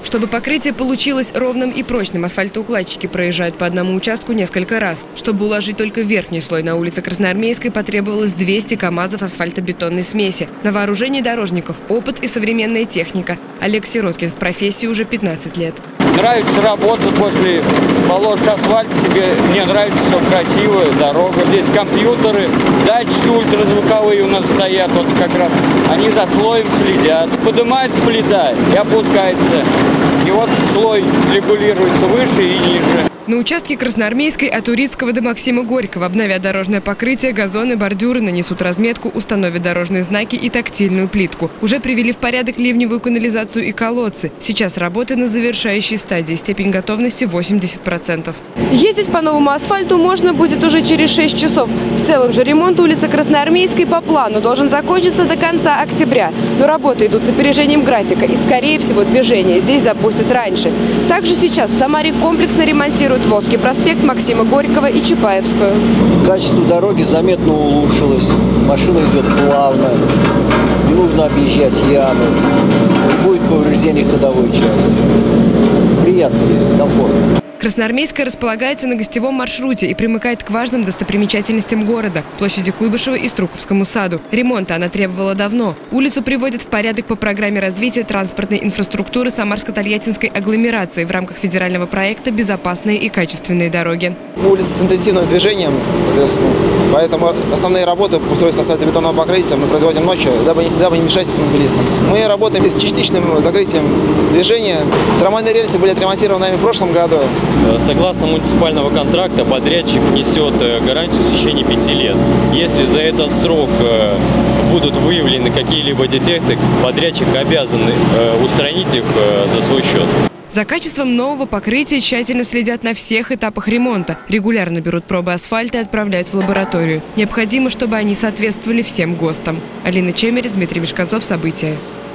Чтобы покрытие получилось ровным и прочным, асфальтоукладчики проезжают по одному участку несколько раз. Чтобы уложить только верхний слой на улице Красноармейской, потребовалось 200 КАМАЗов асфальтобетонной смеси. На вооружении дорожников опыт и современная техника. Олег Сироткин в профессии уже 15 лет. Нравится работа после положишь асфальт, мне нравится, что красивая дорога. Здесь компьютеры, датчики ультразвуковые у нас стоят, вот как раз они за слоем следят. Поднимается плита и опускается. И вот слой регулируется выше и ниже. На участке Красноармейской от Урицкого до Максима Горького обновят дорожное покрытие, газоны, бордюры, нанесут разметку, установят дорожные знаки и тактильную плитку. Уже привели в порядок ливневую канализацию и колодцы. Сейчас работы на завершающей стадии. Степень готовности 80%. Ездить по новому асфальту можно будет уже через 6 часов. В целом же ремонт улицы Красноармейской по плану должен закончиться до конца октября. Но работы идут с опережением графика и, скорее всего, движение здесь запустят раньше. Также сейчас в Самаре комплексно ремонтируют Волжский проспект, Максима Горького и Чапаевскую. Качество дороги заметно улучшилось. Машина идет плавно. Не нужно объезжать ямы. Не будет повреждений ходовой части. Приятно есть, комфортно. Красноармейская располагается на гостевом маршруте и примыкает к важным достопримечательностям города – площади Куйбышева и Струковскому саду. Ремонта она требовала давно. Улицу приводят в порядок по программе развития транспортной инфраструктуры Самарско-Тольяттинской агломерации в рамках федерального проекта «Безопасные и качественные дороги». Улица с интенсивным движением, соответственно, поэтому основные работы по устройству асфальтобетонного покрытия мы производим ночью, дабы не мешать автомобилистам. Мы работаем с частичным закрытием движения. Трамвайные рельсы были отремонтированы нами в прошлом году. Согласно муниципального контракта, подрядчик несет гарантию в течение 5 лет. Если за этот срок будут выявлены какие-либо дефекты, подрядчик обязан устранить их за свой счет. За качеством нового покрытия тщательно следят на всех этапах ремонта. Регулярно берут пробы асфальта и отправляют в лабораторию. Необходимо, чтобы они соответствовали всем ГОСТам. Алина Чемерис, Дмитрий Мешканцов. События.